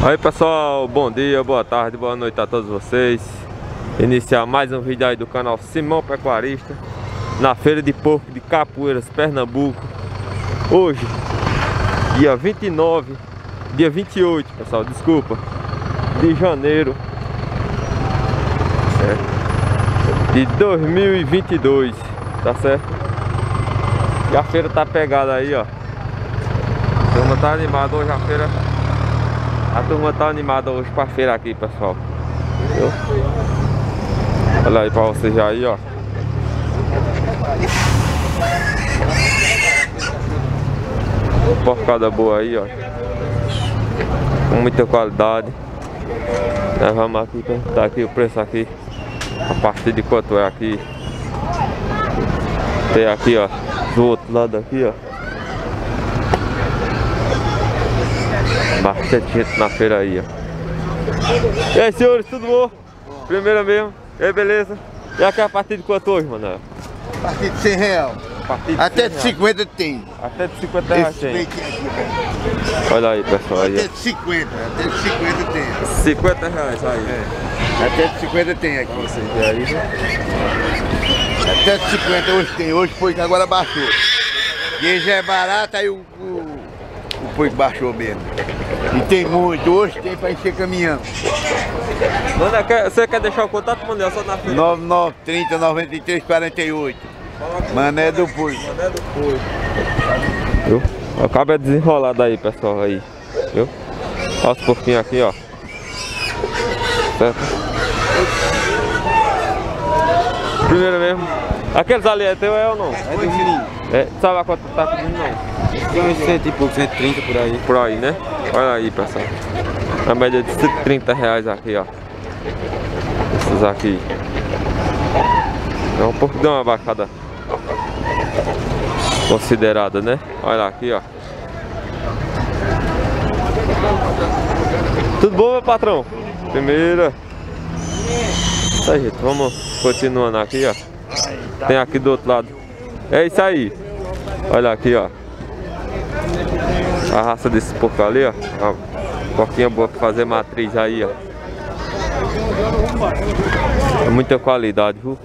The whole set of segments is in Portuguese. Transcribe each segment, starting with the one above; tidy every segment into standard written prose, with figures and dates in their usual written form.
Aí pessoal, bom dia, boa tarde, boa noite a todos vocês. Iniciar mais um vídeo aí do canal Simão Pecuarista, na feira de porco de Capoeiras, Pernambuco. Hoje, dia 29, dia 28, pessoal, desculpa, de janeiro de 2022, tá certo? E a feira tá pegada aí, ó. A turma tá animada hoje, a feira. A turma tá animada hoje pra feira aqui, pessoal. Viu? Olha aí pra vocês já aí, ó. Porcada boa aí, ó. Com muita qualidade. Nós vamos aqui perguntar aqui o preço aqui. A partir de quanto é aqui. Tem aqui, ó. Do outro lado aqui, ó. Bastante gente na feira aí, ó. E aí, senhores, tudo bom? Primeiro mesmo. E aí, beleza? E aqui é a partir de quanto hoje, Manuel? A partir de 100 reais. Até de 50 tem. Até de 50 reais tem. Olha aí, pessoal. Aí, até de 50 tem. 50 reais aí. É. Até de 50 tem aqui. Vocês verem aí, né? Até de 50 hoje tem. Hoje foi que agora baixou. E já é barato, aí o porco baixou mesmo. E tem muito. Hoje tem pra encher caminhão. Mano, você quer deixar o contato, Manuel? Só na feira? 9930 93 48. Mané do porco. Mané do porco. Viu? Acaba desenrolado aí, pessoal, aí. Viu? Olha os porquinhos aqui, ó. Certo? Primeiro mesmo. Aqueles ali é teu, é ou não? É do menino. É, sabe a quanto tá pedindo, não? Tem uns 100 e pouco, 130 por aí. Por aí, né? Olha aí, pessoal. A média de 130 reais aqui, ó. Esses aqui. É um pouco de uma baixada considerada, né? Olha aqui, ó. Tudo bom, meu patrão? Primeira. Isso aí, gente. Vamos continuando aqui, ó. Tem aqui do outro lado. É isso aí. Olha aqui, ó. A raça desse porco ali, ó. Uma porquinha boa pra fazer matriz aí, ó. É muita qualidade, viu?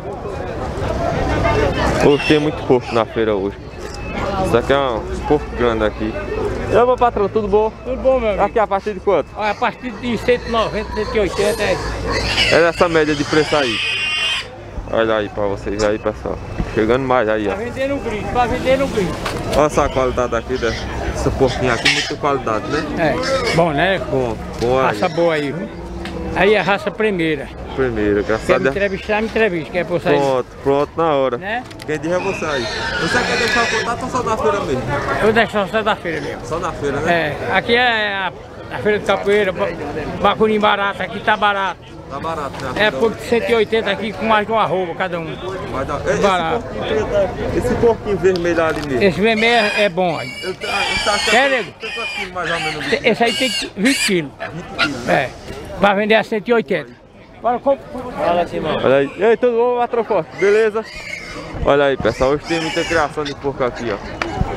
Hoje tem muito porco na feira hoje. Isso aqui é um porco grande aqui. E aí, meu patrão, tudo bom? Tudo bom, meu amigo. Aqui a partir de quanto? A partir de 190, 180 é. É nessa média de preço aí. Olha aí pra vocês aí, pessoal. Chegando mais aí, ó. Pra vender no grito, pra vender no grito. Olha essa qualidade aqui dessa porquinha aqui, muita qualidade, né? É, bom, né? Bom aí. Raça boa aí, viu? Aí a raça primeira. Primeiro, graças Quer a me Deus. entrevistar, me entrevista. Quer por sair? Pronto na hora. Né? Quem diz é você aí. Você quer deixar o contato ou só na feira mesmo? Eu deixo só da feira mesmo. Só na feira, né? É, aqui é a feira de capoeira, bacurim barato, aqui tá barato. Tá barato, né? É por 180 aqui com mais de uma arroba cada um. Vai dar. Barato. Esse porquinho vermelho ali mesmo. Esse vermelho é bom aí. Eu tá achando Quer, nego? tem quantos quilos mais ou menos? Esse aí tem 20 quilos. 20 quilos, né? É, pra vender a 180. Bora, fala assim, mano. Olha aí. E aí, tudo bom, patrão forte? Beleza? Olha aí, pessoal. Hoje tem muita criação de porco aqui, ó.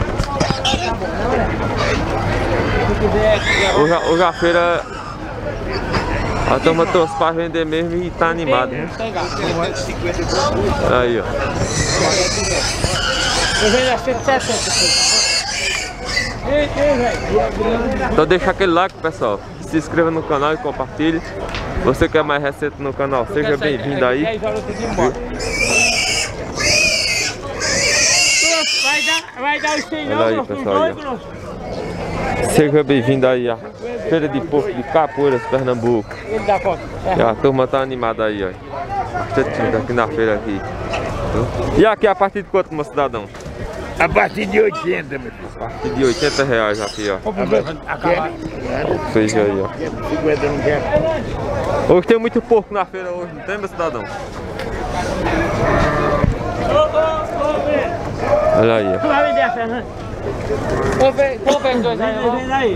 Hoje a feira, a turma trouxe pra vender mesmo e tá animado, né? Olha aí, ó. Eu vendo a 170. Então deixa aquele like, pessoal. Se inscreva no canal e compartilhe. Você que é mais recente no canal, seja bem-vindo aí. Vai dar os 100 Olha aí, pessoal, aí, seja bem-vindo aí à feira de porco de Capoeiras, Pernambuco. E a turma tá animada aí, ó. Bastante gente aqui na feira aqui. E aqui a partir de quanto, meu cidadão? A partir de 80, meu filho. A partir de 80 reais aqui, ó. Seja aí, ó. 50 não quer. Hoje tem muito porco na feira hoje, não tem, meu cidadão? Olha aí, ó. Tu vai vender a Fernanda? Compre os dois aí.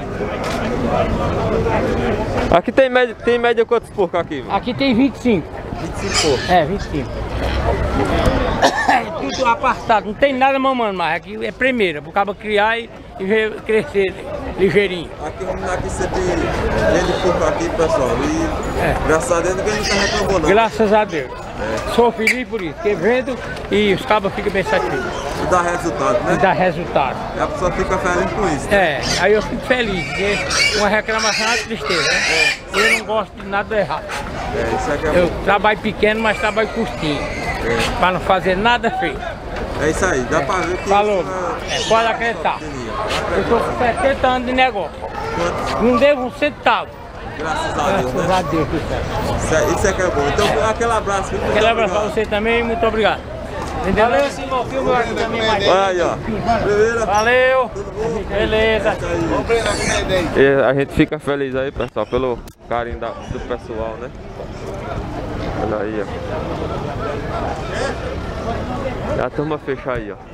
Aqui tem média quantos porcos aqui, mano? Aqui tem 25. 25 porcos. É, 25. Tudo apartado, não tem nada mamando mais. Aqui é primeira, pro cabo criar e e veio crescer ligeirinho. Aqui você tem vende porco aqui, pessoal, e graças a Deus ninguém nunca reclamou não. Graças a Deus. Sou feliz por isso, porque vendo e os cabos ficam bem satisfeitos. E dá resultado, né? E dá resultado. E a pessoa fica feliz com isso. Aí eu fico feliz, porque uma reclamação é uma tristeza, né? Eu não gosto de nada errado. Isso aqui é Eu trabalho pequeno, mas trabalho curtinho. Para não fazer nada feio. É isso aí, dá pra ver que Falou, pode acreditar. Eu estou com 70 anos de negócio. Não devo um centavo. Graças a Deus, Graças né? a Deus, Isso é que é bom. Então, aquele abraço. Viu? Aquele abraço para você também, muito obrigado. Valeu, Simão, filme aqui também mais. Olha aí, ó. Primeira. Valeu. Beleza. E a gente fica feliz aí, pessoal, pelo carinho do pessoal, né? Olha aí, ó. E a turma fecha aí, ó.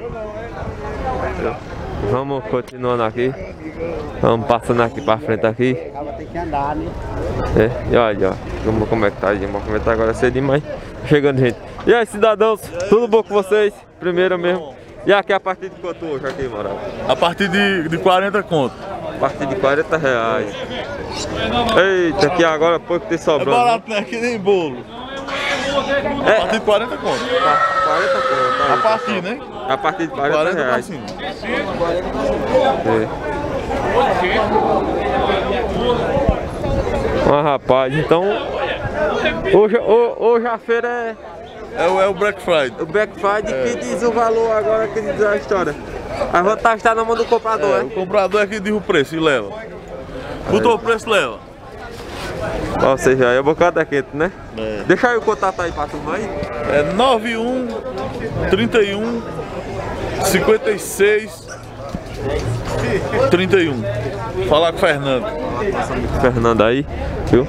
Vamos continuando aqui. Vamos passando aqui pra frente aqui. Tem que andar, né? E olha, ó. Como é que tá aí? Vamos comentar agora cedinho, mas chegando gente. E aí, cidadãos, tudo bom com vocês? Primeiro mesmo. E aqui a partir de quanto hoje aqui, Moral? A partir de 40 conto. A partir de 40 reais. Eita, aqui agora pouco tem É sobrando. barato, né? Que nem bolo. A partir de 40 conto. 40 conto. A partir, né? A partir de 40 40 pra reais. cima. Mas rapaz, então hoje a feira É o Black Friday. é o Black Friday que diz o valor agora, que diz a história. A vantagem está na mão do comprador, O comprador é que diz o preço e leva. Botou o preço, leva. Ou seja, aí é bocado quente, né? É. Deixa aí o contato aí pra turma aí. É 91 31 56 31. Falar com o Fernando. Fernando aí, viu?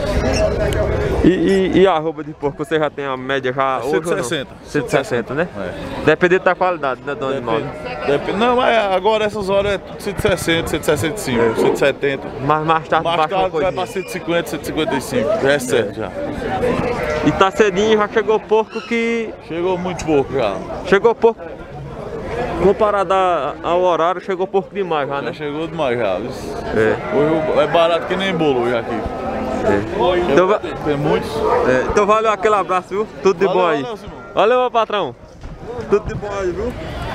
E a arroba de porco, você já tem a média já? 160. 160, né? É. Dependendo da qualidade, né, do animal? Depende. Não, mas agora essas horas é 160, 165, 170. Mas mais tarde Mais baixa uma tarde vai coisinha. pra 150, 155. Já é certo já. E tá cedinho, já chegou porco que... Chegou muito pouco já. Chegou porco... Comparado ao horário, chegou porco demais já, Já né? chegou demais já. É. Hoje é barato que nem bolo hoje aqui. Então, Tem muitos. então valeu aquele abraço, viu? Tudo de bom aí. Valeu, Simão. Valeu, meu patrão. Tudo de bom aí, viu?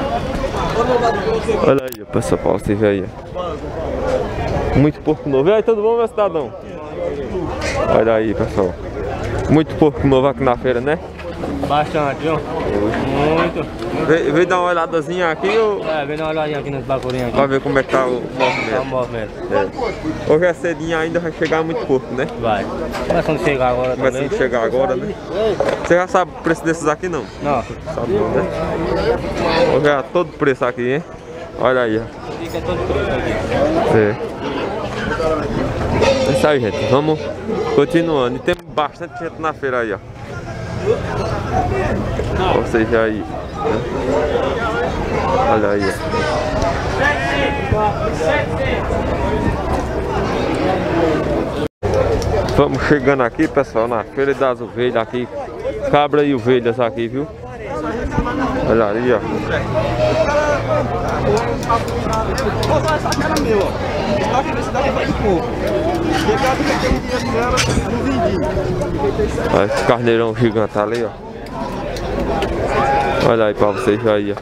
Olha aí, pessoal, pra você ver aí. Ó. Muito porco novo. E aí, tudo bom, meu cidadão? Olha aí, pessoal. Muito porco novo aqui na feira, né? Bastante, viu? Muito. Veio dar uma olhadazinha aqui ou... Vem dar uma olhadinha aqui nos bacurinhos aqui. Pra ver como é que tá o movimento. movimento. Hoje é cedinho ainda, vai chegar muito porco, né? Vai. Começando a chegar agora Começando a chegar agora, né? Você já sabe o preço desses aqui, não? Não. Sabe não, né? Hoje é todo preço aqui, hein? Olha aí, ó. Fica todo preço aqui. É isso aí, gente. Vamos continuando. E tem bastante gente na feira aí, ó. Ou seja, aí. Né? Olha aí, ó. Vamos chegando aqui, pessoal, na Feira das Ovelhas aqui. Cabra e ovelhas aqui, viu? Olha aí, ó. Olha esse carneirão gigante ali, ó. Olha aí pra vocês aí, ó.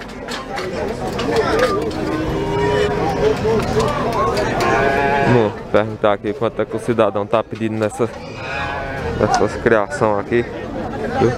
Vamos perguntar aqui quanto é que o cidadão tá pedindo nessas criações aqui. Viu?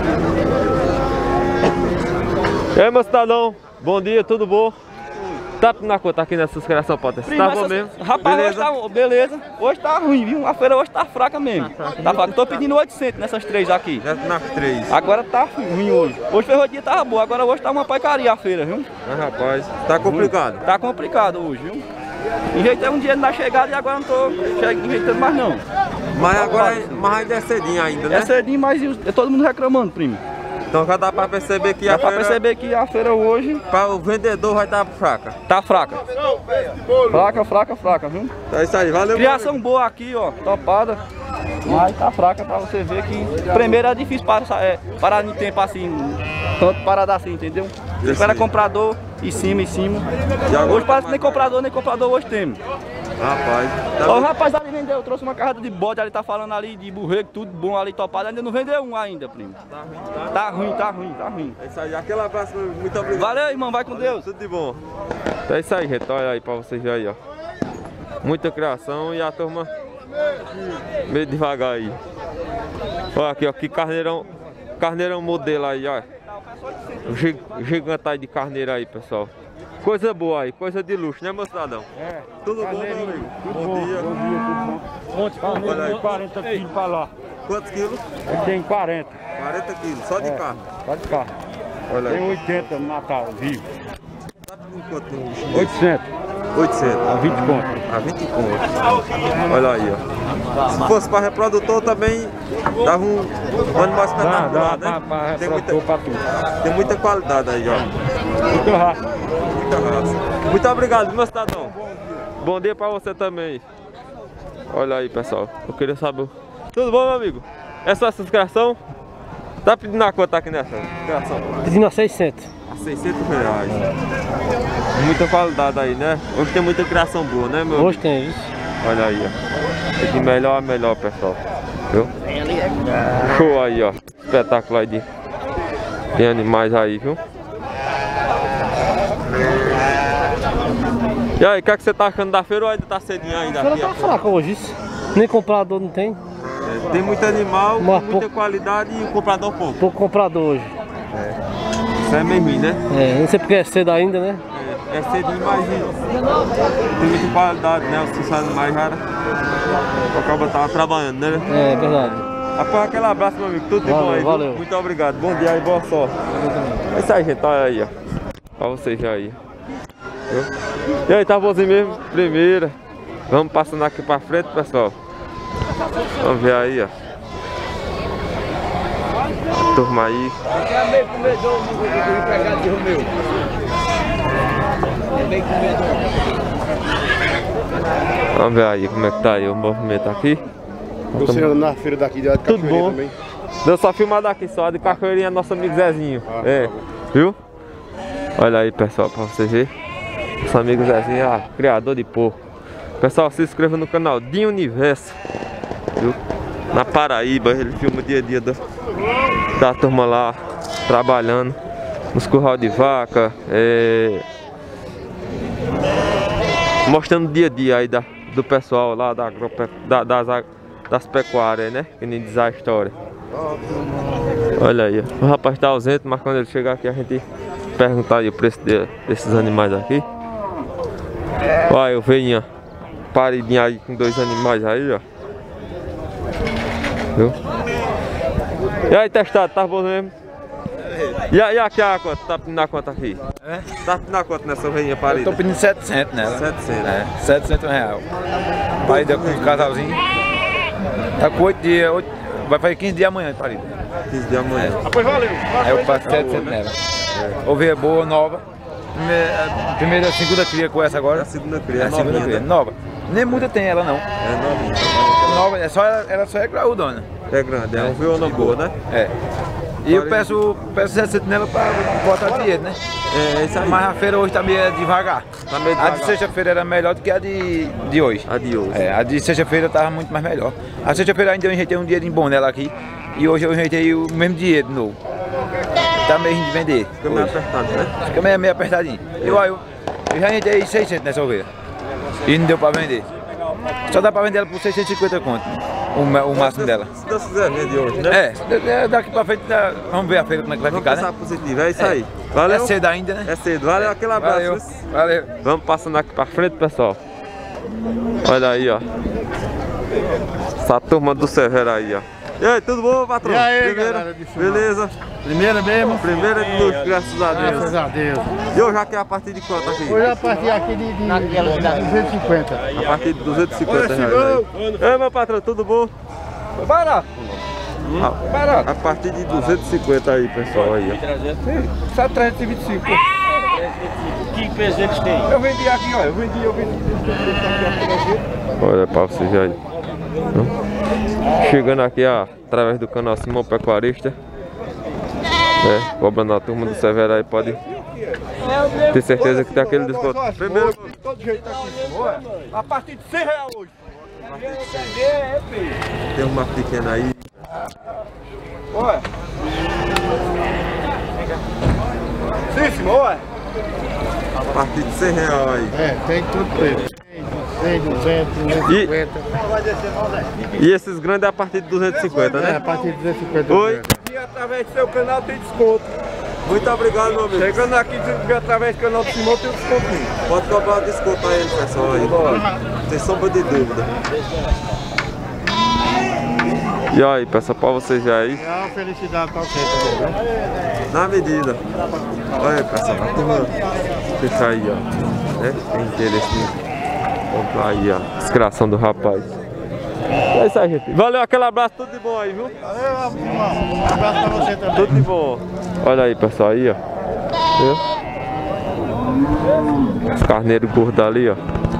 E aí, meu cidadão, bom dia, tudo bom? Tá na conta aqui nessas criações, Potter? Tá bom mesmo? Rapaz, Beleza? hoje tá, beleza. Hoje tá ruim, viu? A feira hoje tá fraca mesmo. Tá fraca. Tô pedindo 800 nessas três aqui. Já nas três. Agora tá ruim hoje. Hoje foi dia tava boa, agora hoje tá uma paicaria a feira, viu? Mas rapaz, tá complicado. Tá complicado hoje, viu? Enjeitei um dia na chegada e agora não tô enjeitando mais não. Mas agora ainda é cedinho ainda, né? É cedinho, mas todo mundo reclamando, primo. Então já dá pra perceber que Dá a pra feira, perceber que a feira hoje para o vendedor vai estar fraca. tá fraca. Fraca, viu? É isso aí, valeu. Criação boa aqui, ó, topada. Mas tá fraca pra você ver que primeiro é difícil parar em tempo assim, tanto parada assim, entendeu? Espera comprador, em cima. E agora Hoje parece que nem comprador hoje temos. Rapaz, Ó, o rapaz ali vendeu, trouxe uma carrada de bode, ali tá falando ali de burrego, tudo bom ali topado, ainda não vendeu um ainda, primo. Tá ruim. é isso aí. Aquele abraço, muito obrigado. Valeu, irmão, vai com Deus. Tudo de bom. Então é isso aí, gente. Olha aí pra vocês verem aí, ó. Muita criação e a turma meio devagar aí. Olha aqui, ó, que carneirão modelo aí, ó. Gigante aí de carneiro aí, pessoal. Coisa boa aí, coisa de luxo, né, meu cidadão? É. Tudo bom, meu amigo? Bom dia. Bom dia, tudo bom. Quantos Olha aí. 40 quilos pra lá. Quantos quilos? Ele tem 40. 40 quilos, só de carne. Só de carro. Olha Tem aí. 80 no Natal, vivo. Sabe quanto tem um chinês? 800, 800. a 20 conto. A 20 conto. Olha aí, ó. Se fosse para reprodutor também, dava um animal espetacular, Dá né? pra Tem reproduzir pra tudo. tem muita qualidade aí, ó. Muito raça. Muita raça. Muito obrigado, meu cidadão. Bom dia pra você também. Olha aí, pessoal. Eu queria saber. Tudo bom, meu amigo? É só essa criação? Tá pedindo a quanto aqui nessa criação? Pedindo a 600. A 600 reais. Muita qualidade aí, né? Hoje tem muita criação boa, né, meu? Hoje tem isso. Olha aí, ó. De melhor a melhor, pessoal. Viu? Show aí, ó. Espetáculo aí de animais aí, viu? E aí, o que é que você tá achando da feira ou ainda tá cedinho ainda? A feira Aqui, tá a feira? fraca hoje, isso. Nem comprador não tem. É, tem muito animal, Mas muita pouco- qualidade e o comprador pouco. Pouco comprador hoje. Isso é meio ruim, né? É, não sei porque é cedo ainda, né? É cedinho, mas tem muita qualidade, né? Os seus animais já acaba tava trabalhando, né? É verdade. Rapaz, aquele abraço, meu amigo. Tudo de Valeu, bom aí. viu? valeu. Muito obrigado. Bom dia e boa sorte. É isso aí, gente. Olha aí, ó. Pra vocês já aí. Viu? E aí, tá bonzinho mesmo? Primeira. Vamos passando aqui pra frente, pessoal. Vamos ver aí, ó. Turma aí. Vamos ver aí como é que tá aí o movimento aqui. Você anda na feira daqui de Tudo bom? Deu só filmar daqui só, de Cachoeirinha, nosso amigo Zezinho. É, viu? Olha aí, pessoal, pra vocês verem. Nosso amigo Zezinho, criador de porco. Pessoal, se inscreva no canal Dinho Universo, viu? Na Paraíba, ele filma o dia a dia da turma lá, trabalhando nos curral de vaca, mostrando o dia a dia aí do pessoal lá das pecuárias, né? Que nem diz a história. Olha aí, ó. O rapaz tá ausente, mas quando ele chegar aqui a gente perguntar aí o preço desses animais aqui. Olha, eu venho paridinha aí com 2 animais aí, ó. Viu? E aí, testado, tá bom mesmo? E aqui a quanto? Tá pedindo a quanto aqui? É? Tá pedindo a quanto nessa ovelhinha Eu parida? tô pedindo 700 nela. 700. É, 700 reais. Parida com um casalzinho. Tá com 8 dias, vai fazer 15 dias amanhã de parida. 15 de amanhã. Aí eu passo 700 nela. Ovelha boa, nova. Primeira, segunda cria com essa agora. A segunda cria, É a segunda novinha, cria, né? nova. Nem muita tem ela não. É novinha. Nova, ela só é graúdona. É grande, é um violão boa, né? É. E eu peço 700 nela pra botar dinheiro, né? É isso aí. Mas a feira hoje tá meio devagar. Tá meio A de devagar. sexta-feira era melhor do que a de hoje. A de hoje. É, a de sexta-feira tava muito mais melhor. A sexta-feira ainda eu enjeitei um dinheirinho bom nela aqui. E hoje eu enjeitei o mesmo dinheiro de novo. Tá meio ruim de vender. Fica meio hoje. apertado, né? Fica meio apertadinho. Eu já enjeitei 600 nessa ovelha. E não deu pra vender. Só dá pra vender ela por 650 conto. O máximo dela. Se Deus quiser, vende hoje, né? Daqui pra frente, vamos ver a feira como é que vai Vamos ficar, pensar né? positivo, é isso aí. Valeu. É cedo ainda, né? É cedo, valeu, aquele abraço. Valeu, valeu. Vamos passando aqui pra frente, pessoal. Olha aí, ó. Essa turma do Severo aí, ó. E aí, tudo bom, patrão? E aí, Primeira, galera de Sinal? beleza? Primeira mesmo? Primeira de luxo, graças a Deus. Graças a Deus. E hoje aqui é a partir de quanto aqui? Hoje a partir aqui de 250. A partir de 250 reais. Aí. Ei, meu patrão, tudo bom? Barato. A partir de 250 aí, pessoal, aí, ó. Só 325. Que peso eles têm? Eu vendi aqui, ó. Eu vendi. Olha pra vocês aí. Chegando aqui através do canal Simão Pecuarista. Cobrando a turma do Severo aí, pode Tenho certeza que tem aquele desconto. Primeiro, Todo jeito tá aqui. Olha, a partir de R$100 hoje. tem uma pequena aí. Olha. Sim, senhor, olha. A partir de R$100 aí. É, tem tudo preto. 100, 200, 250. E esses grandes é a partir de 250, É, a né? partir de 250. Oi? E através do seu canal tem desconto. Muito obrigado, meu amigo. Chegando aqui através do canal do Simão tem um descontinho. Pode cobrar desconto aí, pessoal. Aí. Sem sombra de dúvida. E aí, pessoal, pra vocês já aí. É uma felicidade pra você também, né? Na medida. Olha aí, pessoal, a turma fica aí, ó. Né? Tem interesse em comprar aí, ó. Descriação do rapaz. É isso aí, gente. Valeu, aquele abraço, tudo de bom aí, viu? Valeu, um abraço pra você também. Tudo de bom. Olha aí, pessoal, aí, ó. Viu? Os carneiros gordos ali, ó.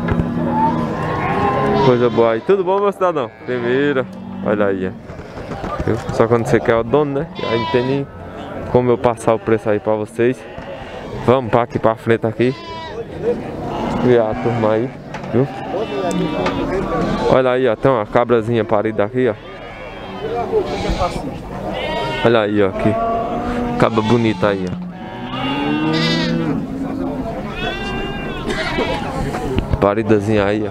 Coisa boa aí. Tudo bom, meu cidadão? Primeira. Olha aí, ó. Viu? Só quando você quer o dono, né? Aí não tem nem como eu passar o preço aí pra vocês. Vamos pra aqui pra frente aqui. E a turma aí, viu? Olha aí, ó. Tem uma cabrazinha parida aqui, ó. Olha aí, ó. Que cabra bonita aí, ó. Paridazinha aí, ó.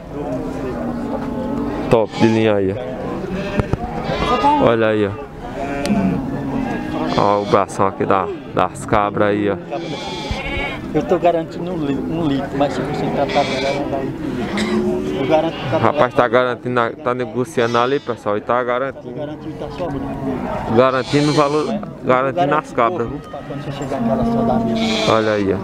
Top de linha aí, ó. Olha aí, ó. Ó o bração aqui das cabras aí, ó. Eu tô garantindo um litro, mas se você tá pagando, eu garanto que O rapaz tá garantindo, tá negociando ali, pessoal, e tá garantindo. tá sobrando. Garantindo o valor, garantindo as cabras, viu? Quando você chegar em casa, só dá mesmo. Olha aí, ó.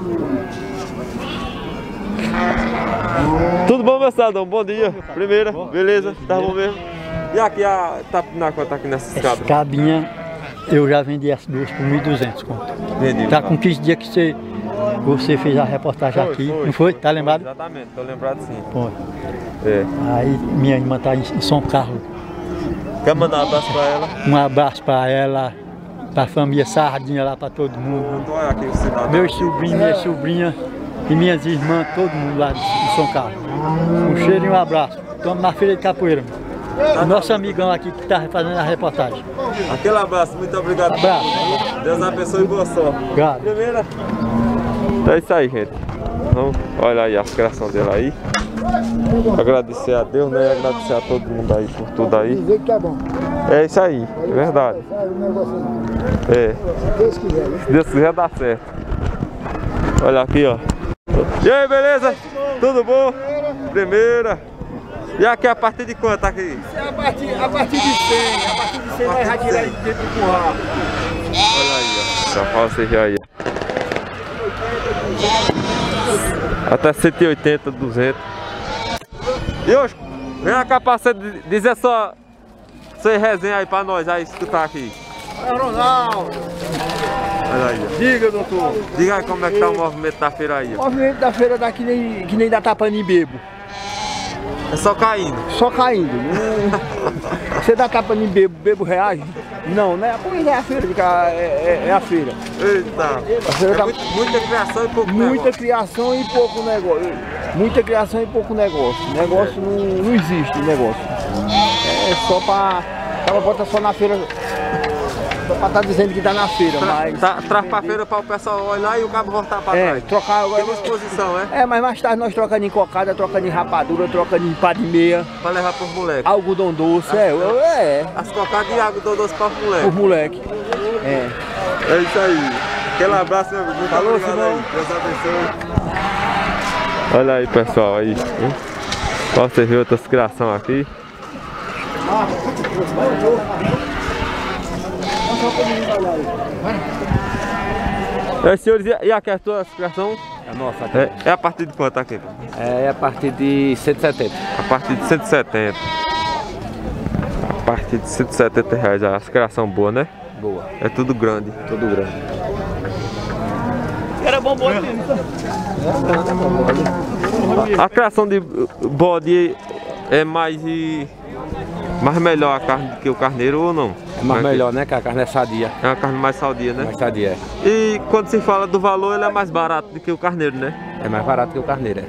Tudo bom, meu cidadão? Bom dia. Primeira, beleza? Tá bom mesmo? E aqui tá na conta aqui nessas cabras? Cabinha, eu já vendi as duas por 1.200 conto. Vendi. Tá com 15 dias que você fez a reportagem aqui, não foi? Tá lembrado? Exatamente, tô lembrado sim. Foi. É. Aí minha irmã tá em São Carlos. Quer mandar um abraço pra ela? Um abraço pra ela, pra família Sardinha lá, pra todo mundo. Olha aqui o cidadão. Meus sobrinhos, minha sobrinha e minhas irmãs, todo mundo lá de São Carlos. Um cheiro e um abraço. Estamos na feira de capoeira. O nosso amigão aqui que tá fazendo a reportagem. Aquele abraço, muito obrigado. Abraço. Deus abençoe e boa sorte. Obrigado. Primeira. É isso aí, gente. Então, olha aí as criações dele aí. Agradecer a Deus, né? E agradecer a todo mundo aí por tudo aí. Dizer que tá bom. É isso aí, é verdade. É. Se Deus quiser, né? Se Deus quiser dá certo. Olha aqui, ó. E aí, beleza? Tudo bom? Primeira. E aqui a partir de quanto aqui? A partir de 100. A partir de 100 vai retirar ele dentro do curral. Olha aí, ó. Já fala vocês aí. Até 180, 200. E hoje, vem cá pra você dizer só resenha aí pra nós, aí escutar aqui. Ronaldo, Olha aí, ó. diga, doutor. Diga aí como é que tá o movimento da feira aí, O ó. movimento da feira daqui que nem da Tapani Bebo. É só caindo. Só caindo. Você dá Tapani Bebo reage? Não, né? Pois é a feira, é a feira. Eita. A feira tá... Muita criação e pouco Muita negócio. criação e pouco negócio. Muita criação e pouco negócio. Negócio não existe, negócio. É só pra... Ela bota só na feira. Só pra tá dizendo que tá na feira, mas... Traz pra feira pra o pessoal olhar e o cabo voltar pra trás. trocar agora... Tem uma exposição, é? É, mas mais tarde nós trocamos em cocada, trocando em rapadura, trocando em pá de meia, Pra levar pros moleques. algodão doce, As cocadas de água do doce pra os moleque. moleque. É. É isso aí. Aquele abraço, meu amigo. Muito Falou, obrigado Simão. aí. Deus abençoe. Olha aí, pessoal, aí. Ó, você viu outras criações aqui. Senhores, e aqui a tua criação? É nossa. É a partir de quanto aqui? É a partir de 170. A partir de 170. A partir de 170 reais. As criação boa, né? Boa. É tudo grande. Tudo grande. Era bom bode. A criação de bode é mais Mas melhor a carne do que o carneiro ou não? É mais melhor, né? Que a carne é sadia. É uma carne mais sadia, né? Mais sadia, é. E quando se fala do valor, ele é mais barato do que o carneiro, né? É mais barato que o carneiro,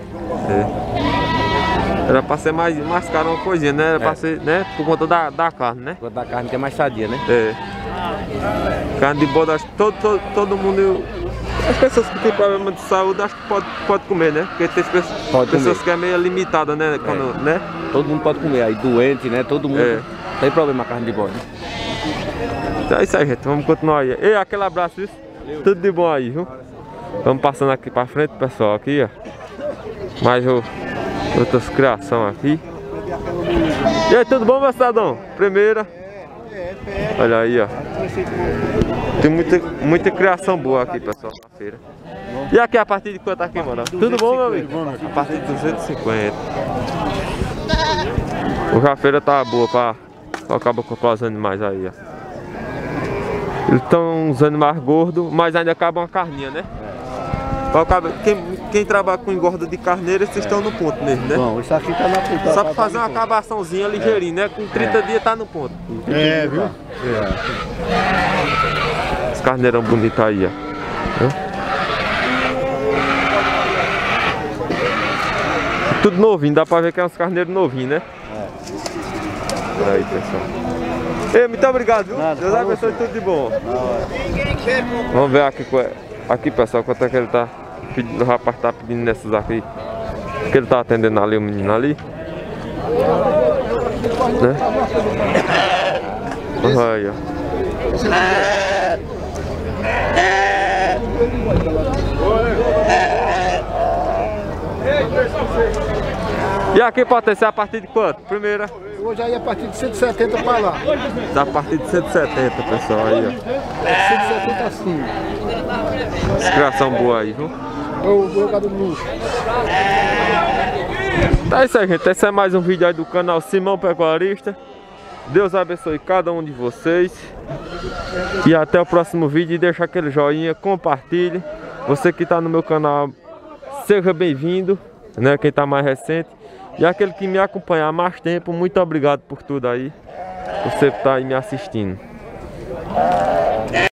Era pra ser mais caro uma coisinha, né? Era pra ser, né? Por conta da carne, né? Por conta da carne que é mais sadia, né? Carne de bode, acho que todo mundo... As pessoas que têm problema de saúde, acho que pode comer, né? Porque tem pessoas que é meio limitada, né? Quando, né? Todo mundo pode comer, aí doente, né? Todo mundo tem problema com a carne de bode. Então é isso aí, gente. Vamos continuar aí. E aquele abraço, viu? Tudo de bom aí, viu? Vamos passando aqui pra frente, pessoal, aqui, ó. Mais outras criações aqui. E aí, tudo bom, meu cidadão? Primeira. Olha aí, ó. Tem muita criação boa aqui, pessoal, na feira. E aqui a partir de quanto aqui, mano? Tudo bom, meu amigo? A partir de 250. Hoje a feira tá boa pra acabar comprar os animais aí, ó. Eles estão uns animais gordos, mas ainda acabam uma carninha, né? Quem trabalha com engorda de carneiro, vocês estão no ponto mesmo, né? Bom, isso aqui tá na ponta. Só pra fazer uma acabaçãozinha ligeirinho, né? Com 30 dias tá no ponto. Viu? Os carneirão bonitos aí, ó. Tudo novinho, dá pra ver que é uns carneiros novinhos, né? Aí, pessoal. Ei, muito obrigado, viu? Deus abençoe, tudo de bom. Vamos ver aqui, pessoal, quanto é que ele tá pedindo. O rapaz tá pedindo nessas aqui. Que ele tá atendendo ali, o menino ali. Né? Aí, ó. E aqui, Patrícia, a partir de quanto? Primeira? Hoje aí a partir de 170 para lá. Tá a partir de 170, pessoal, aí, ó. 170 assim. Descriação boa aí, viu? O jogador do luxo. Tá isso aí, gente. Esse é mais um vídeo aí do canal Simão Pecuarista. Deus abençoe cada um de vocês. E até o próximo vídeo. E deixa aquele joinha, compartilhe. Você que tá no meu canal, seja bem-vindo, né? Quem tá mais recente. E aquele que me acompanha há mais tempo, muito obrigado por tudo aí. Você que tá aí me assistindo.